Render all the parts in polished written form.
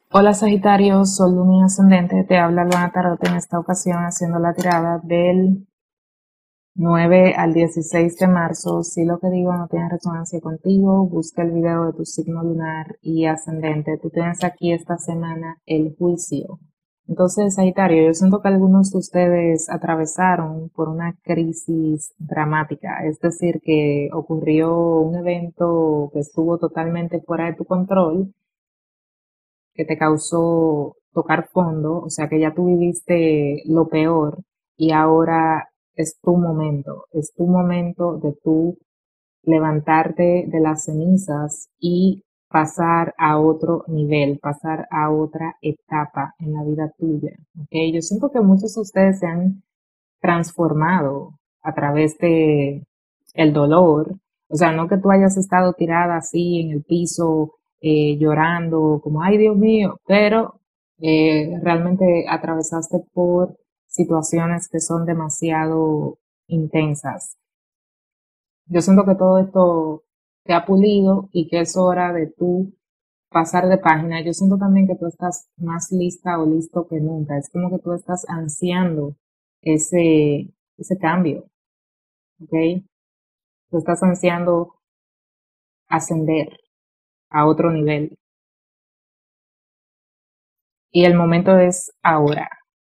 Hola Sagitario, Sol, Luna y Ascendente, te habla Luana Tarot en esta ocasión haciendo la tirada del 9 al 16 de marzo. Si lo que digo no tiene resonancia contigo, busca el video de tu signo lunar y ascendente. Tú tienes aquí esta semana el juicio. Entonces, Sagitario, yo siento que algunos de ustedes atravesaron por una crisis dramática, es decir, que ocurrió un evento que estuvo totalmente fuera de tu control, que te causó tocar fondo, o sea que ya tú viviste lo peor y ahora es tu momento de tú levantarte de las cenizas y pasar a otro nivel, pasar a otra etapa en la vida tuya. ¿Okay? Yo siento que muchos de ustedes se han transformado a través de el dolor. O sea, no que tú hayas estado tirada así en el piso llorando como, ay Dios mío, pero realmente atravesaste por situaciones que son demasiado intensas. Yo siento que todo esto te ha pulido y que es hora de tú pasar de página. Yo siento también que tú estás más lista o listo que nunca. Es como que tú estás ansiando ese cambio, ¿ok? Tú estás ansiando ascender a otro nivel y el momento es ahora.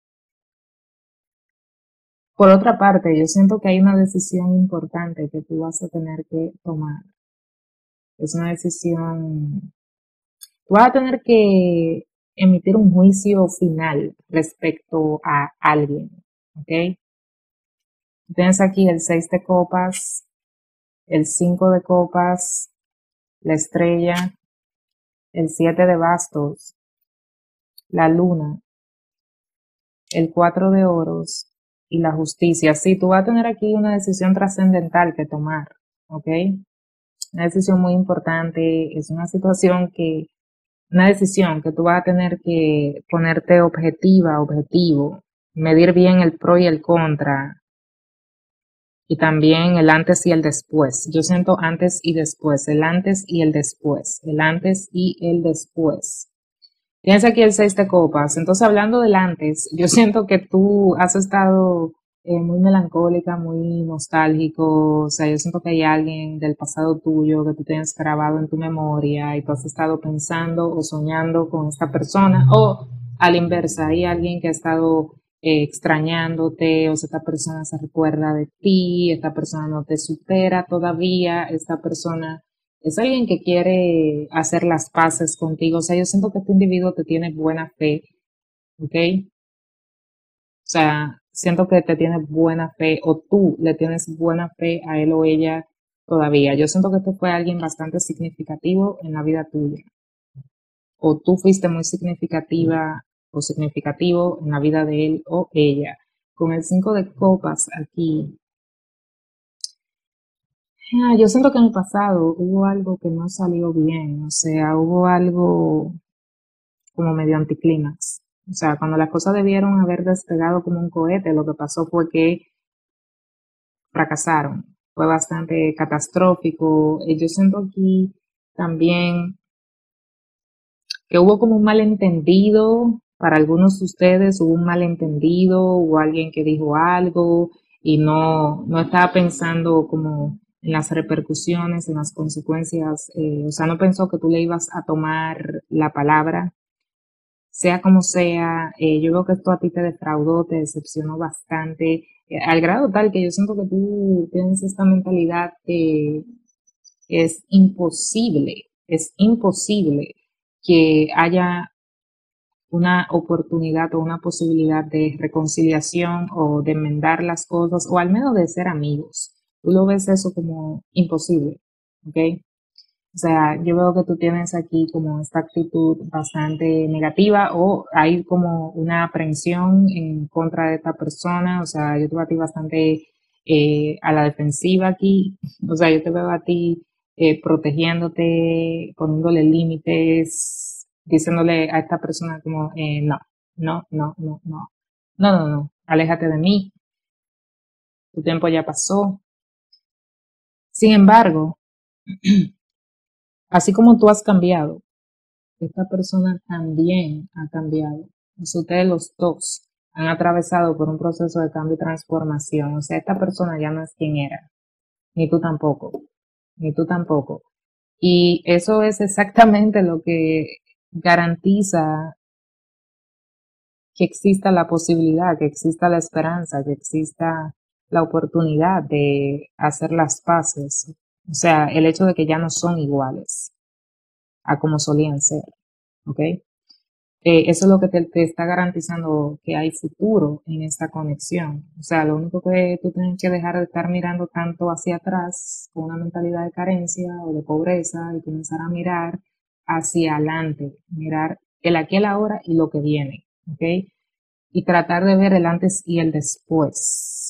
Por otra parte, yo siento que hay una decisión importante que tú vas a tener que tomar. Es una decisión, tú vas a tener que emitir un juicio final respecto a alguien, ¿ok? Tienes aquí el 6 de copas, el 5 de copas, la estrella, el 7 de bastos, la luna, el 4 de oros y la justicia. Sí, tú vas a tener aquí una decisión trascendental que tomar, ¿ok? Una decisión muy importante, es una decisión que tú vas a tener que ponerte objetiva, objetivo, medir bien el pro y el contra, y también el antes y el después. Yo siento antes y después, el antes y el después, el antes y el después. Tienes aquí el 6 de copas. Entonces, hablando del antes, yo siento que tú has estado muy melancólica, muy nostálgico. O sea, yo siento que hay alguien del pasado tuyo que tú tienes grabado en tu memoria y tú has estado pensando o soñando con esta persona. O a la inversa, hay alguien que ha estado extrañándote, o sea, esta persona se recuerda de ti, esta persona no te supera todavía, esta persona es alguien que quiere hacer las paces contigo. O sea, yo siento que este individuo te tiene buena fe, ¿ok? O sea, siento que te tiene buena fe o tú le tienes buena fe a él o ella todavía. Yo siento que este fue alguien bastante significativo en la vida tuya. O tú fuiste muy significativa o significativo en la vida de él o ella. Con el 5 de copas aquí, yo siento que en el pasado hubo algo que no salió bien, o sea, hubo algo como medio anticlímax. O sea, cuando las cosas debieron haber despegado como un cohete, lo que pasó fue que fracasaron. Fue bastante catastrófico. Yo siento aquí también que hubo como un malentendido para algunos de ustedes, hubo un malentendido, hubo alguien que dijo algo y no estaba pensando como en las repercusiones, en las consecuencias, o sea, no pensó que tú le ibas a tomar la palabra. Sea como sea, yo veo que esto a ti te defraudó, te decepcionó bastante, al grado tal que yo siento que tú tienes esta mentalidad que es imposible que haya una oportunidad o una posibilidad de reconciliación o de enmendar las cosas o al menos de ser amigos. Tú lo ves eso como imposible, ¿ok? O sea, yo veo que tú tienes aquí como esta actitud bastante negativa o hay como una aprensión en contra de esta persona. O sea, yo te veo a ti bastante a la defensiva aquí. O sea, yo te veo a ti protegiéndote, poniéndole límites, diciéndole a esta persona como, no, no, no, no, no, no, no, no, aléjate de mí, tu tiempo ya pasó. Sin embargo, así como tú has cambiado, esta persona también ha cambiado. O sea, ustedes los dos han atravesado por un proceso de cambio y transformación. O sea, esta persona ya no es quien era, ni tú tampoco, ni tú tampoco. Y eso es exactamente lo que garantiza que exista la posibilidad, que exista la esperanza, que exista la oportunidad de hacer las paces. O sea, el hecho de que ya no son iguales a como solían ser, ¿ok? Eso es lo que te está garantizando que hay futuro en esta conexión. O sea, lo único que tú tienes que dejar de estar mirando tanto hacia atrás con una mentalidad de carencia o de pobreza y comenzar a mirar hacia adelante, mirar el aquí, el ahora y lo que viene, ¿ok? Y tratar de ver el antes y el después.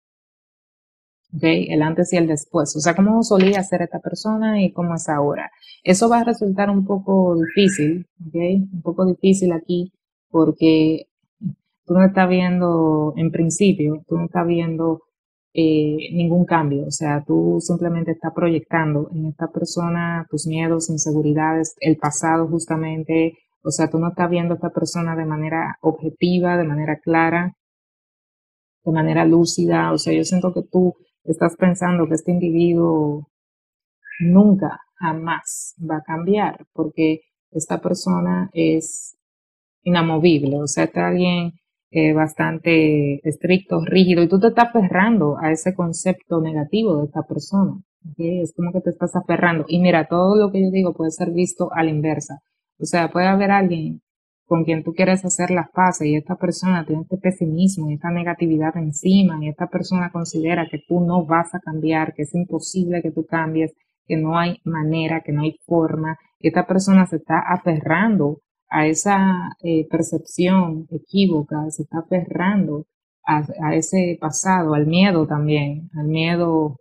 ¿Ok? El antes y el después. O sea, cómo solía ser esta persona y cómo es ahora. Eso va a resultar un poco difícil, ¿ok? Un poco difícil aquí porque tú no estás viendo, en principio, tú no estás viendo ningún cambio. O sea, tú simplemente estás proyectando en esta persona tus miedos, inseguridades, el pasado justamente. O sea, tú no estás viendo a esta persona de manera objetiva, de manera clara, de manera lúcida. O sea, yo siento que tú estás pensando que este individuo nunca, jamás va a cambiar porque esta persona es inamovible. O sea, está alguien bastante estricto, rígido y tú te estás aferrando a ese concepto negativo de esta persona. ¿Ok? Es como que te estás aferrando. Y mira, todo lo que yo digo puede ser visto a la inversa. O sea, puede haber alguien con quien tú quieres hacer las paces y esta persona tiene este pesimismo y esta negatividad encima y esta persona considera que tú no vas a cambiar, que es imposible que tú cambies, que no hay manera, que no hay forma, y esta persona se está aferrando a esa percepción equívoca, se está aferrando a ese pasado, al miedo también, al miedo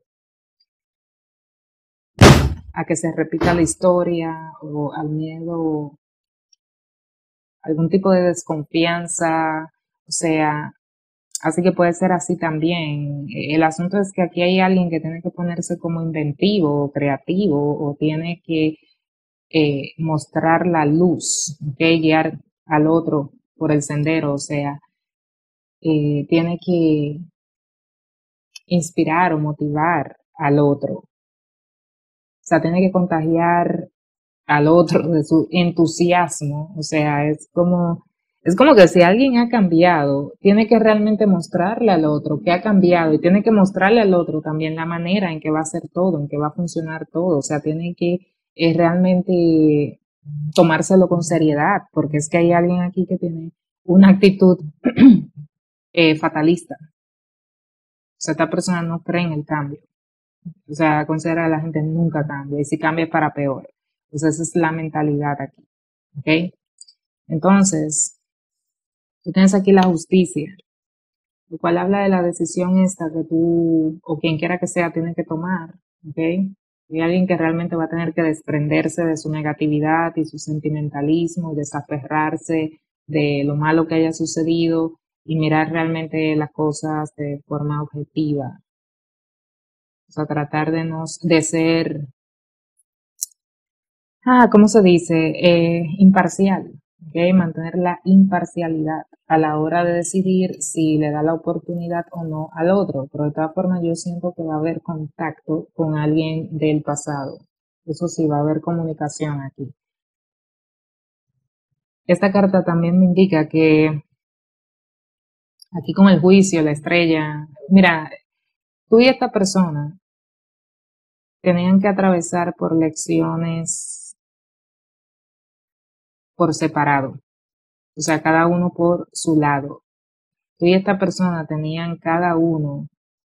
a que se repita la historia o al miedo algún tipo de desconfianza, o sea, así que puede ser así también. El asunto es que aquí hay alguien que tiene que ponerse como inventivo o creativo o tiene que mostrar la luz, ¿okay? Guiar al otro por el sendero, o sea, tiene que inspirar o motivar al otro, o sea, tiene que contagiar al otro de su entusiasmo. O sea, es como que si alguien ha cambiado, tiene que realmente mostrarle al otro que ha cambiado y tiene que mostrarle al otro también la manera en que va a hacer todo, en que va a funcionar todo. O sea, tiene que realmente tomárselo con seriedad, porque es que hay alguien aquí que tiene una actitud fatalista. O sea, esta persona no cree en el cambio. O sea, considera que la gente nunca cambia y si cambia es para peor. Entonces esa es la mentalidad aquí. ¿Ok? Entonces, tú tienes aquí la justicia, lo cual habla de la decisión esta que tú o quien quiera que sea tiene que tomar. ¿Ok? Hay alguien que realmente va a tener que desprenderse de su negatividad y su sentimentalismo, desaferrarse de lo malo que haya sucedido y mirar realmente las cosas de forma objetiva. O sea, tratar de, de ser ¿cómo se dice? Imparcial, ¿ok? Mantener la imparcialidad a la hora de decidir si le da la oportunidad o no al otro. Pero de todas formas yo siento que va a haber contacto con alguien del pasado. Eso sí, va a haber comunicación aquí. Esta carta también me indica que aquí con el juicio, la estrella, mira, tú y esta persona tenían que atravesar por lecciones por separado, o sea, cada uno por su lado. Tú y esta persona tenían cada uno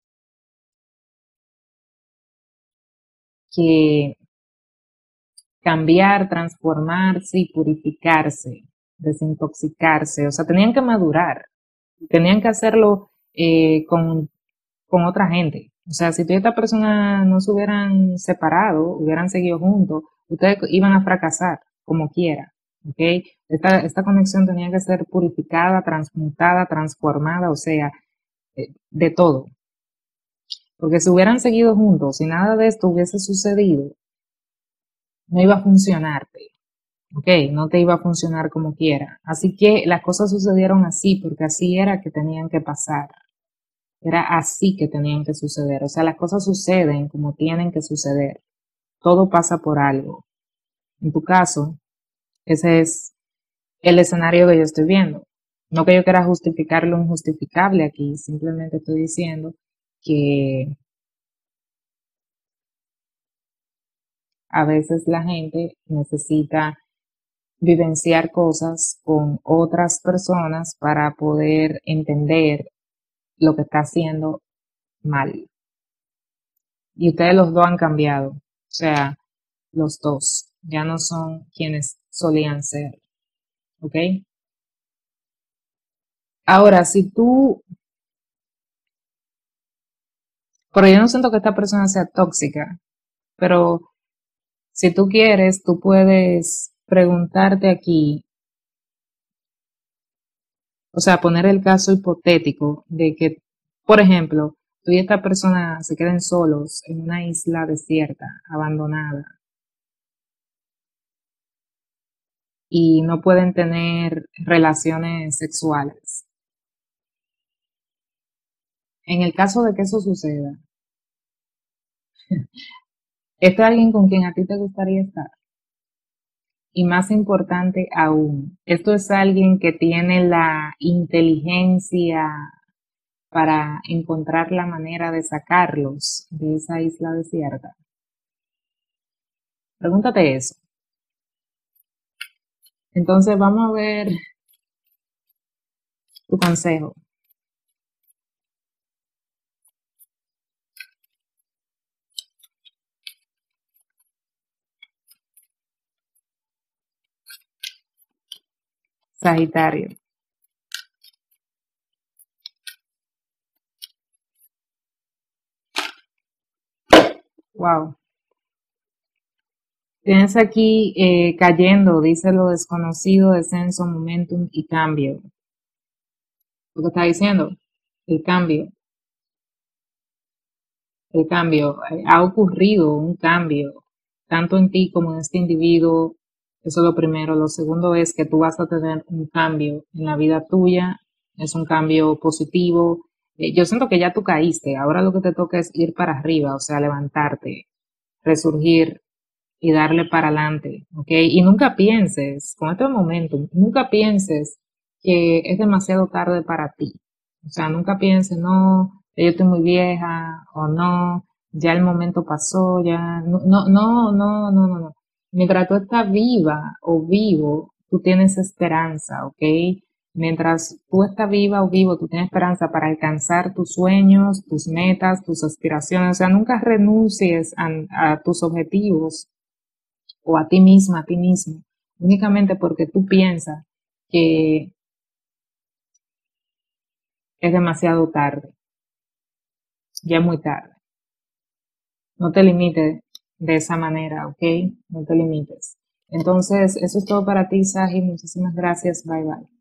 que cambiar, transformarse y purificarse, desintoxicarse, o sea, tenían que madurar, tenían que hacerlo con otra gente. O sea, si tú y esta persona no se hubieran separado, hubieran seguido juntos, ustedes iban a fracasar como quiera. ¿Ok? Esta conexión tenía que ser purificada, transmutada, transformada, o sea, de todo. Porque si hubieran seguido juntos, si nada de esto hubiese sucedido, no iba a funcionarte. ¿ok? No te iba a funcionar como quiera. Así que las cosas sucedieron así, porque así era que tenían que pasar. Era así que tenían que suceder. O sea, las cosas suceden como tienen que suceder. Todo pasa por algo. En tu caso, ese es el escenario que yo estoy viendo. No que yo quiera justificar lo injustificable aquí, simplemente estoy diciendo que a veces la gente necesita vivenciar cosas con otras personas para poder entender lo que está haciendo mal. Y ustedes los dos han cambiado. O sea, los dos ya no son quienes solían ser. ¿Ok? Ahora, si tú, pero yo no siento que esta persona sea tóxica, pero si tú quieres, tú puedes preguntarte aquí, o sea, poner el caso hipotético de que, por ejemplo, tú y esta persona se queden solos en una isla desierta, abandonada, y no pueden tener relaciones sexuales. En el caso de que eso suceda, este es alguien con quien a ti te gustaría estar. Y más importante aún, esto es alguien que tiene la inteligencia para encontrar la manera de sacarlos de esa isla desierta. Pregúntate eso. Entonces vamos a ver tu consejo. Sagitario. Wow. Tienes aquí cayendo, dice lo desconocido, descenso, momentum y cambio. Lo que está diciendo, el cambio, el cambio. Ha ocurrido un cambio, tanto en ti como en este individuo. Eso es lo primero. Lo segundo es que tú vas a tener un cambio en la vida tuya. Es un cambio positivo. Yo siento que ya tú caíste. Ahora lo que te toca es ir para arriba, o sea, levantarte, resurgir y darle para adelante, ¿ok? Y nunca pienses, con este momento, nunca pienses que es demasiado tarde para ti. O sea, nunca pienses, no, yo estoy muy vieja o no, ya el momento pasó, ya, no, no, no, no, no, no, no. Mientras tú estás viva o vivo, tú tienes esperanza, ¿ok? Mientras tú estás viva o vivo, tú tienes esperanza para alcanzar tus sueños, tus metas, tus aspiraciones. O sea, nunca renuncies a tus objetivos o a ti misma, a ti mismo, únicamente porque tú piensas que es demasiado tarde, ya es muy tarde. No te limites de esa manera, ¿ok? No te limites. Entonces, eso es todo para ti, Saji. Muchísimas gracias. Bye bye.